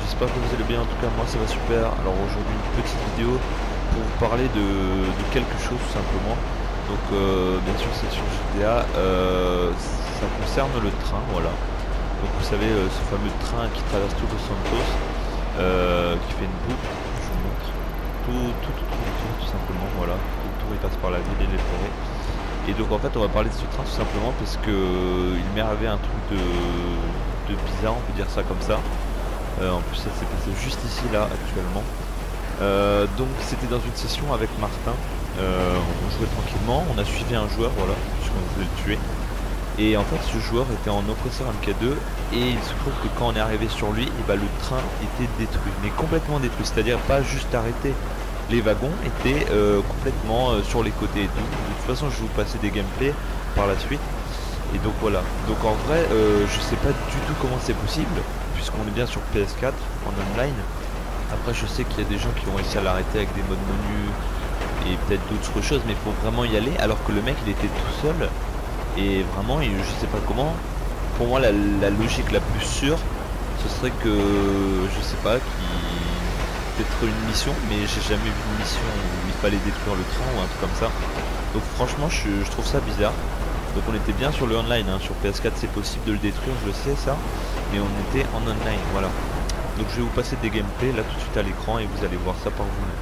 j'espère que vous allez bien, en tout cas moi ça va super. Alors aujourd'hui une petite vidéo pour vous parler de quelque chose tout simplement. Donc bien sûr c'est sur GTA, ça concerne le train, voilà. Donc vous savez ce fameux train qui traverse tout Los Santos, qui fait une boucle, je vous montre, tout simplement, voilà. Tout le tour il passe par la ville et les forêts. Et donc en fait on va parler de ce train tout simplement parce que il m'est arrivé un truc de bizarre, on peut dire ça comme ça. En plus ça s'est passé juste ici là actuellement. Donc c'était dans une session avec Martin. On jouait tranquillement, on a suivi un joueur, voilà, puisqu'on voulait le tuer. Et en fait ce joueur était en oppresseur MK2 et il se trouve que quand on est arrivé sur lui, et bah, le train était détruit, mais complètement détruit, c'est-à-dire pas juste arrêté. Les wagons étaient complètement sur les côtés et tout. De toute façon je vais vous passer des gameplays par la suite. Et donc voilà, donc en vrai je sais pas du tout comment c'est possible, puisqu'on est bien sur PS4 en online. Après je sais qu'il y a des gens qui ont réussi à l'arrêter avec des modes menus et peut-être d'autres choses, mais il faut vraiment y aller, alors que le mec il était tout seul. Et vraiment je sais pas comment. Pour moi la logique la plus sûre ce serait que je sais pas, peut-être une mission, mais j'ai jamais vu une mission où il fallait détruire le train ou un truc comme ça. Donc franchement je trouve ça bizarre. Donc on était bien sur le online, hein. Sur PS4 c'est possible de le détruire, je sais ça, mais on était en online, voilà. Donc je vais vous passer des gameplays là tout de suite à l'écran et vous allez voir ça par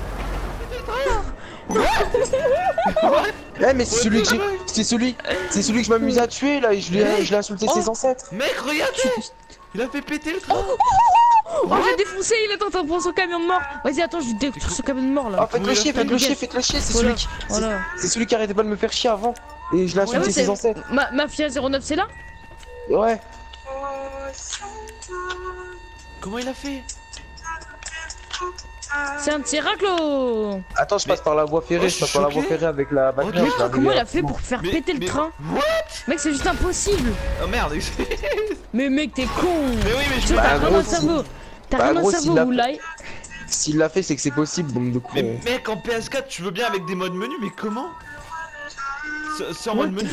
vous-même. Eh mais c'est celui que je m'amuse à tuer là, et je l'ai insulté ses ancêtres. Mec regardez, il a fait péter le train. Oh j'ai défoncé, il est en train de prendre son camion de mort. Vas-y attends, je vais détruire ce camion de mort là. Oh faites-le chier, c'est celui qui arrêtait pas de me faire chier avant. Et je l'ai insulté ses ancêtres. Mafia 09 c'est là? Ouais. Comment il a fait? C'est un Tiraclo. Attends, je passe par la voie ferrée, avec la batterie. Mec, comment il a fait pour faire péter le train? What? Mec c'est juste impossible. Oh merde. Mais mec t'es con. Mais oui mais je t'as rien au cerveau. T'as rien au cerveau ou là. S'il l'a fait c'est que c'est possible, donc de coup. Mais mec en PS4 tu veux bien avec des modes menus, mais comment? C'est en mode menu.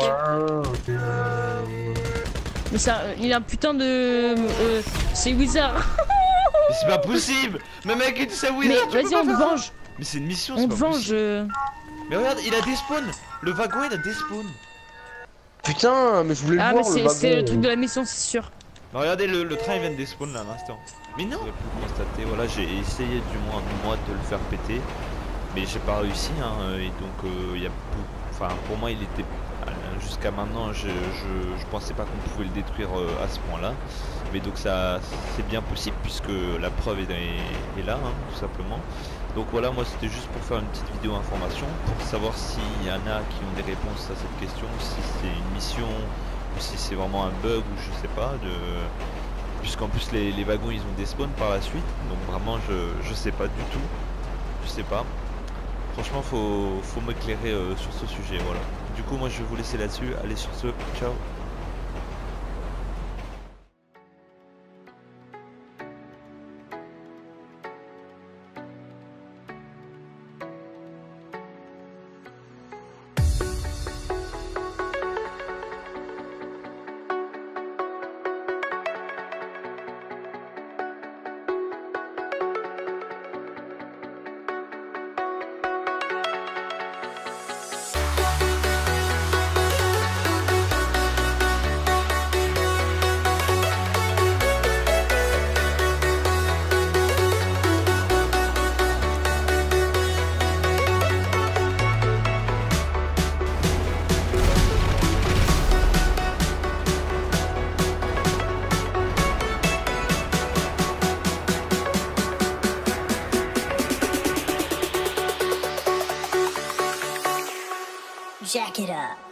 Mais ça, il a un putain de... c'est Wizard. Mais c'est pas possible. Mais mec, c'est Wizard. Mais vas-y, on te venge. Mais c'est une mission, on te venge. Mais regarde, il a des spawns. Le wagon, il a des spawns. Putain, mais je voulais le voir, le wagon. C'est le truc de la mission, c'est sûr. Mais regardez, le train, il vient de des spawns là, à l'instant. Mais non. J'ai pu constater, voilà, j'ai essayé du moins moi de le faire péter. Mais j'ai pas réussi, hein, et donc il y a beaucoup... Enfin, pour moi, il était... Jusqu'à maintenant, je pensais pas qu'on pouvait le détruire à ce point-là. Mais donc ça, c'est bien possible, puisque la preuve est là, hein, tout simplement. Donc voilà, moi c'était juste pour faire une petite vidéo information, pour savoir s'il y en a qui ont des réponses à cette question, si c'est une mission, ou si c'est vraiment un bug, ou je sais pas, puisqu'en plus les wagons ils ont des spawns par la suite. Donc vraiment, je sais pas du tout. Je sais pas. Franchement faut m'éclairer sur ce sujet, voilà. Du coup moi je vais vous laisser là-dessus, allez sur ce, ciao. Jack it up.